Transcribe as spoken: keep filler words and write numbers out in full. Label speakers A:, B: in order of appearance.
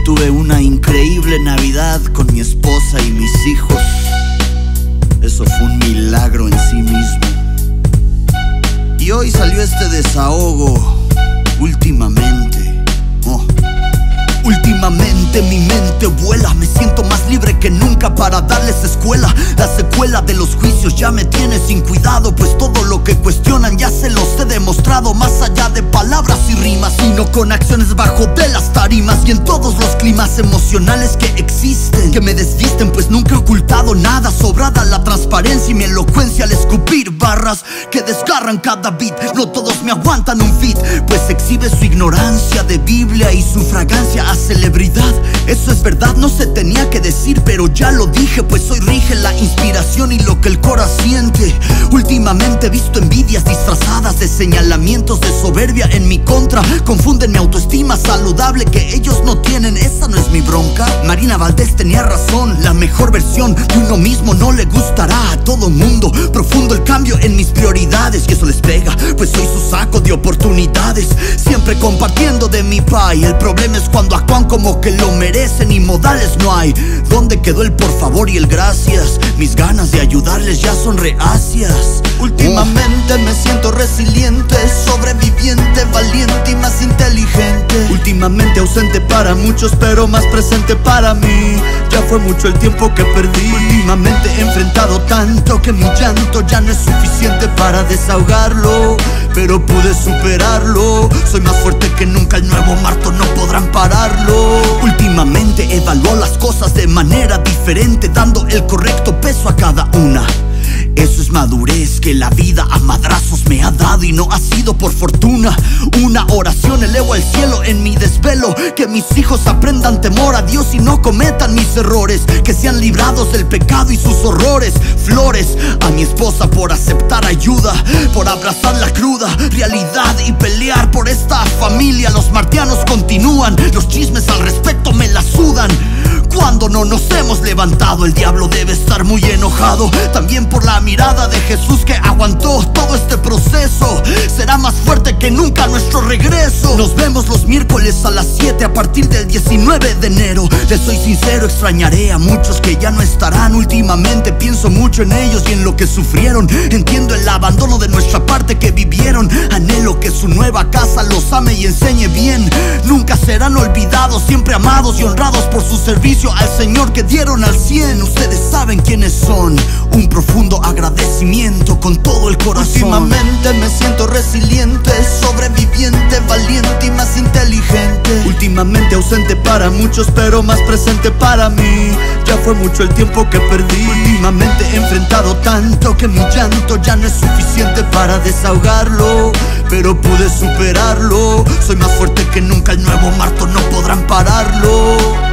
A: Tuve una increíble Navidad con mi esposa y mis hijos. Eso fue un milagro en sí mismo. Y hoy salió este desahogo. Últimamente, oh. Últimamente mi mente vuela. Me siento más libre que nunca para darles escuela. La secuela de los juicios ya me tiene sin cuidado, pues todo lo que cuestionan ya se los he demostrado. Más allá de palabras y rimas, sino con acciones bajo de las tarimas. Y en todos los climas emocionales que existen, que me desvisten, pues nunca he ocultado nada. Sobrada la transparencia y mi elocuencia al escupir barras que desgarran cada beat. No todos me aguantan un feat, pues exhibe su ignorancia de Biblia y su fragancia a celebridad. Eso es verdad, no se tenía que decir, pero ya lo dije, pues hoy rige la inspiración y lo que el cora siente. Últimamente he visto envidias disfrazadas de señalamientos de soberbia en mi contra. Confunden mi autoestima saludable que ellos no tienen, esa no es mi bronca. Marina Valdés tenía razón, la mejor versión de uno mismo no le gustará a todo mundo. Profundo el cambio en mis prioridades y eso les pega, pues soy su saco de oportunidades. Siempre compartiendo de mi pay. El problema es cuando actúan como que lo merecen y modales no hay. ¿Dónde quedó el por favor y el gracias? Mis ganas de ayudarles ya son reacias. Últimamente me siento resiliente, sobreviviente, valiente y más inteligente. Últimamente ausente para muchos pero más presente para mí. Ya fue mucho el tiempo que perdí. Últimamente he enfrentado tanto que mi llanto ya no es suficiente para desahogarlo, pero pude superarlo. Soy más fuerte que nunca, el nuevo Marto no podrán pararlo. Últimamente evalúo las cosas de manera diferente, dando el correcto peso a cada una. Eso es madurez que la vida a madrazos me ha dado y no ha sido por fortuna. Una oración elevo al cielo en mi desvelo, que mis hijos aprendan temor a Dios y no cometan mis errores, que sean librados del pecado y sus horrores. Flores a mi esposa por aceptar ayuda, por abrazar la cruda realidad y pelear por esta familia. Los martianos continúan, los chismes al respecto me la sudan. Cuando no nos hemos levantado, el diablo debe estar muy enojado. También por la mirada de Jesús que aguantó todo este proceso. Será más fuerte que nunca nuestro regreso. Nos vemos los miércoles a las siete a partir del diecinueve de enero. Les soy sincero, extrañaré a muchos que ya no estarán. Últimamente pienso mucho en ellos y en lo que sufrieron. Entiendo el abandono de nuestra parte que vivieron. Anhelo que su nueva casa los ame y enseñe bien. Nunca serán olvidados, siempre amados y honrados por su servicio al Señor que dieron al cien. Ustedes saben quiénes son. Un profundo agradecimiento con todo el corazón. Últimamente me siento resiliente, sobreviviente, valiente y más inteligente. Últimamente ausente para muchos pero más presente para mí. Ya fue mucho el tiempo que perdí. Últimamente he enfrentado tanto que mi llanto ya no es suficiente para desahogarlo, pero pude superarlo. Soy más fuerte que nunca, el nuevo Marto no podrán pararlo.